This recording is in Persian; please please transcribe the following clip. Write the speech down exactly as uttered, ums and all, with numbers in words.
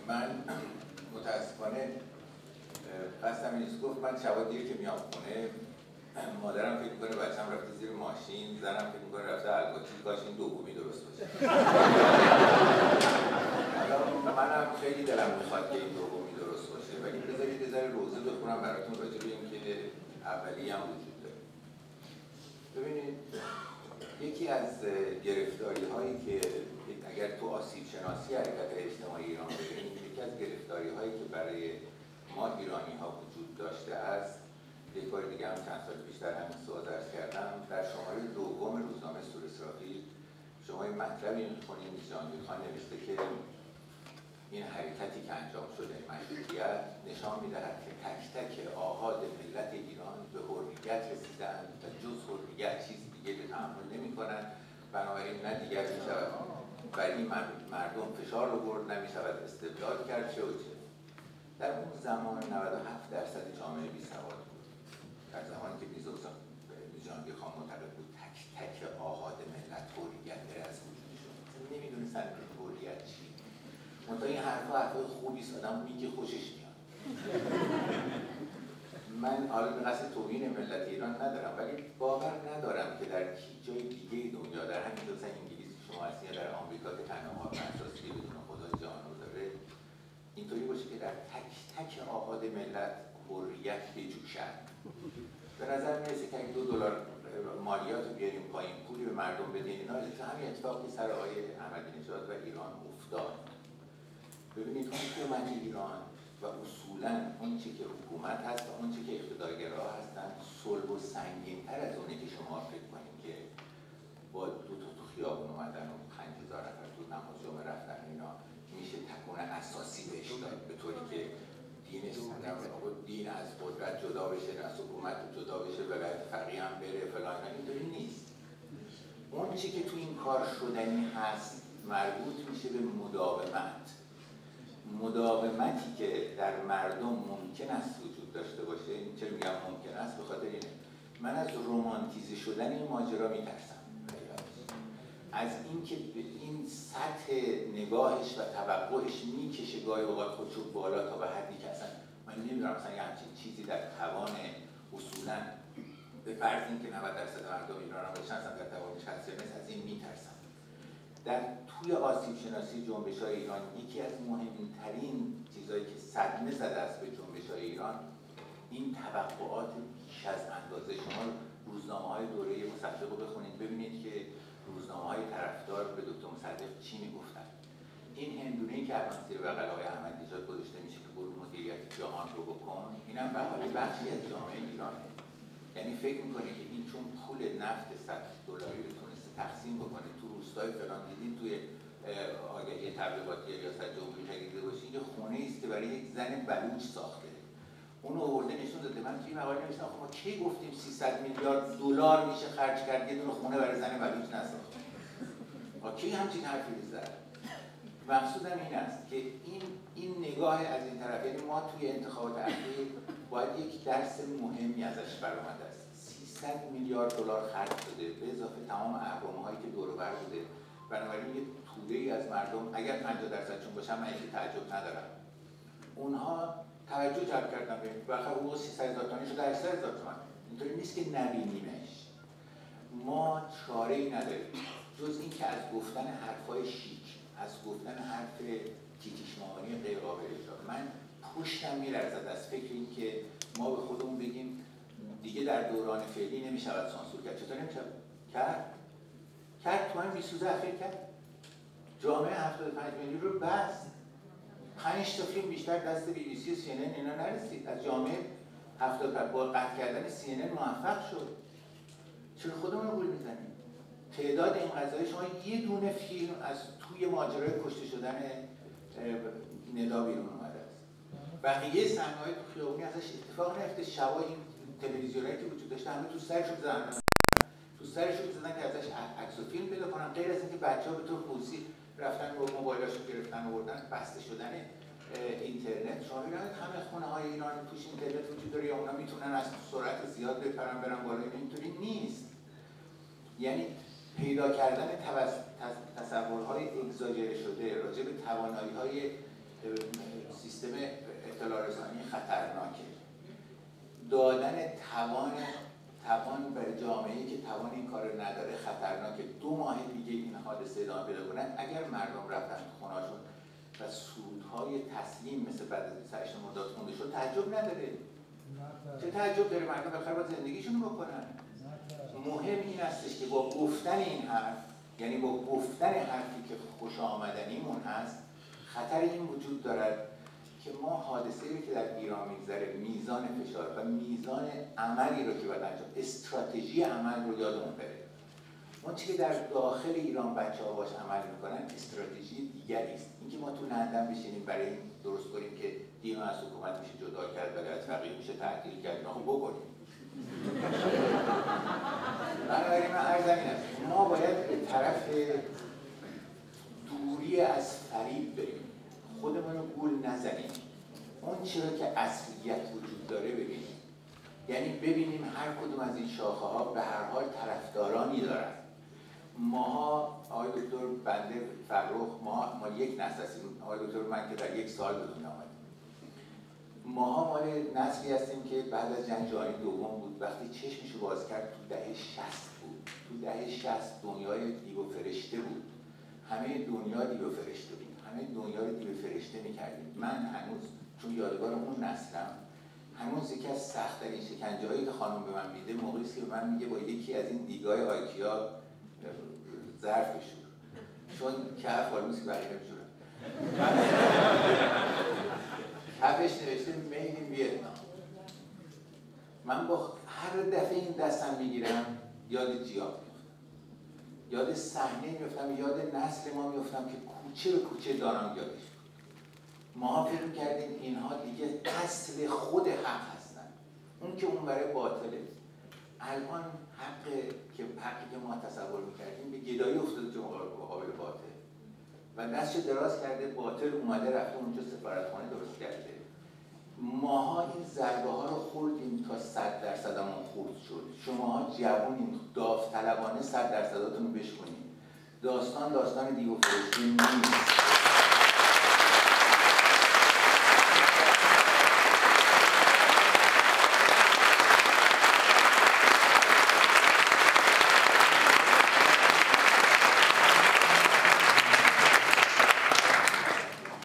من متاسفانه قصدم نیست گفت من شبا دیر که میام خونه مادرم فکر میکنه بچه‌م رفته زیر ماشین، زنم فکر میکنه رفته الباطی، کاش این دومی درست باشه. حالا منم خیلی دلم میخواد که این دومی درست باشه، ولی بذارید یه ذره روزه بخونم براتون راجع به اینکه اولی هم وجود داره. ببینید یکی از گرفتاری هایی که اگر تو آسیب شناسی حرکت اجتماعی ایران ببینید، یکی از گرفتاری هایی که برای ما ایرانی ها وجود داشته است، یک بار دیگه هم چند سال پیش در همین سوال درس کردم، در شماره دوم روزنامه سور اسرافیل شما این مطلبی میخونید جهانگیر خان نوشته که این حرکتی که انجام شده مشروطیت نشان میدهد که تک تک آحاد ملت ایران به حریت رسیدند و جز حریت چیزی دیگه به تحمل نمی‌کنند، بنابراین نه دیگر میشود بر این مردم فشار آورد، نه میشود استبداد کرد، چه و چه. در اون زمان نود و هفت درصد جامعه بی‌سواد بود. در زمانی که جهانگیر خان معتقد بود تک تک آحاد ملت حریت بره از وجودشون، نمیدونستن که حریت چی. منتها این حرفا حرفای خوبیست، آدم میگه خوشش میاد. من حالا به قصد توهین ملت ایران ندارم، ولی باور ندارم که در جای دیگه دنیا، در همین مثلا انگلیس شما هستین یا در آمریکا که تنها قانون اساسی بدون خدای جهان رو داره، اینطوری باشه که در تک تک آحاد ملت حریت بجوشد. به نظر میرسه که اگه دو دلار مالیات رو بیاریم پایین، پولی به مردم بدین، اینا همین اتفاقی سر آقای احمدی‌نژاد و ایران افتاد. ببینید حکومت ایران و اصولاً اونچه که حکومت هست و اونچه که اقتدارگرا هستن صلب و سنگین‌تر از اونی که شما فکر کنید که با دو تا تو خیابون اومدن و پنج هزار نفر تو نماز جمعه رفتن اینا میشه تکون اساسی بهش داد، به طوری که دین دین از قدرت جدا بشه، از حکومت جدا بشه، ولایت فقیه هم بره فلان. اینطوری نیست. اون چی که تو این کار شدنی هست مربوط میشه به مداومت. مداومتی که در مردم ممکن است وجود داشته باشه. چرا میگم ممکن است؟ به خاطر اینه من از رمانتیزه شدن این ماجرا میترسم، از اینکه این سطح نگاهش و توقعش میکشه گاهی اوقات خودشو بالا تا به حدی که اصلا من نمیدونم مثلا یه همچین چیزی در توان اصولا به فرض اینکه نود درصد مردم ایران هم باشن در توانش هست یا نیست، از این میترسم. در توی آسیب شناسی جنبش‌های ایران یکی از مهمترین چیزایی که صدمه زده است به جنبش‌های ایران این توقعات بیش از اندازه. شما روزنامه‌های دوره مصدق رو بخونید ببینید که روزنامه‌های طرفدار به دکتر مصدق چی میگفتن. این هندونه‌ای که الان زیر بغل آقای احمدی‌نژاد گذاشته میشه که برو مدیریت جهان رو بکن، اینم به حال بخشی از جامعه ایرانه. یعنی فکر می‌کنه که این چون پول نفت صد دلاری رو تونسته تقسیم بکنه تو روستای فلان، دیدین توی آگهی تبلیغاتی ریاست جمهوری خریده باشین یه خونه است که برای یک زن بلوچ ساخته. اون رو آورده نشون داده. من توی مقاله نوشتم خب ما کی گفتیم سیصد میلیارد دلار میشه خرج کرد یه دونه خونه برای زن بلوچ نساخت؟ ما کی همچین حرفی زد؟ مقصودم این است که این این نگاه از این طرف، یعنی ما توی انتخابات اخیر باید یک درس مهمی ازش برآمده است. سیصد میلیارد دلار خرج شده به اضافه تمام اهرم‌هایی که دور و بر بوده. بنابراین یه توده‌ای از مردم اگر پنجاه درصدشون باشن من هیچ تعجب ندارم. اونها توجه جلب کردن به بخاطر حقوق سیصد هزار تومانی شده هشتصد هزار تومان. اینطوری نیست که نبینیمش. ما چاره‌ای نداریم جز اینکه از گفتن حرفای شیک، از گفتن حرف تیتیشمانی غیر قابل اجرا، من پشتم میلرزد از فکر این که ما به خودمون بگیم دیگه در دوران فعلی نمیشود سانسور کرد. چطور نمیشود؟ کرد. کرد. تو همین بیست روزه اخیر کرد. جامعه هفتاد و پنج میلیون رو بست. پنج تا فیلم بیشتر دست بی بی سی و سی ان ان اینا نرسید. از جامعه هفتاد و پنج با قطع کردن سی ان ان موفق شد. چرا خودمون رو گول میزنیم؟ تعداد این قضایی شما یه دونه فیلم از توی ماجرای کشته شدن ندا بیرون اومده است. بقیه صحنه‌های تو خیابونی ازش اتفاق نیفته. شبا این تلویزیونایی که وجود داشته همه تو سرشون زدن. تو سرشون زدن که ازش عکس و فیلم پیدا کنن. غیر از اینکه بچه‌ها به طور خصوصی رفتن با موبایلاشون گرفتن آوردن. بسته شدن اینترنت. شما ببینید همه خونه‌های ایران توش اینترنت وجود داره یا اونا میتونن از سرعت زیاد بپرن برن بالا. اینطوری نیست. یعنی پیدا کردن تصورهای اگزاجره شده راجع به توانایی‌های سیستم اطلاع رسانی خطرناکه. دادن توان توان برای جامعه‌ای که توان این کار نداره خطرناکه. دو ماه دیگه این حادثه ادامه پیدا کنن، اگر مردم رفتن تو خونه‌هاشون و سودهای تسلیم مثل بعد از بیست و هشت مرداد خونده شد، تعجب نداره. چه تعجب داره؟ مردم بخیر با زندگیشون بکنن. مهم این هستش که با گفتن این حرف، یعنی با گفتن حرفی که خوش آمدنیمون هست، خطر این وجود دارد که ما حادثه‌ای که در ایران میگذره، میزان فشار و میزان عملی رو که باید انجام، استراتژی عمل رو یادمون بره. اون چیزی که در داخل ایران بچه‌ها باش عمل میکنن استراتژی دیگری است. اینکه ما تو لندن بشینیم برای این درست کنیم که دین از حکومت میشه جدا کرد ولی از فقیه میشه تعطیل کرد، خب بکنیم. بنابراین من عرضم این است، ما باید به طرف دوری از فریب بریم، خودمون رو گول نزنیم، اون چیزی که اصلیت وجود داره ببینیم. یعنی ببینیم هر کدوم از این شاخه ها به هر حال طرفدارانی دارن. ماها آقای دکتر بنده فرخ، ما ما یک نسل هستیم. آقای دکتر من که در یک سال به دنیا آمدیم. ماها مال نسلی هستیم که بعد از جنگ جهانی دوم بود، وقتی چشمشو باز کرد تو دهه شصت بود. تو دهه شصت دنیای دیو و فرشته بود. همه دنیا دیو و فرشته بود. همه دنیا رو دیو و فرشته می‌کردیم. من هنوز چون یادگار اون نسلم، هنوز یکی از سخت‌ترین شکنجه‌هایی که خانم به من میده موقعی است که به من میگه با یکی از این دیگای آیکیا ظرف بشور، چون کف فالوس که بقیه نمی‌شورن. کفش نوشته مید این ویتنام. من با هر دفعه این دستم میگیرم یاد جیاب میفتم، یاد صحنه میفتم، یاد نسل ما میفتم که کوچه به کوچه دارم یادش. ما فکر کردیم اینها دیگه اصل خود حق هستن، اون که اون برای باطله. الان حق که حقی که ما تصور میکردیم به گدایی افتاده تو مقابل باطل و دستش دراز کرده، باطل اومده رفته اونجا سفارتخانه درست کرده. ماها این ضربه ها رو خوردیم تا صد درصدمون خورد شد. شماها جوونین، داوطلبانه صد درصداتون رو بشکنید. داستان داستان دیو و فرشته نیست.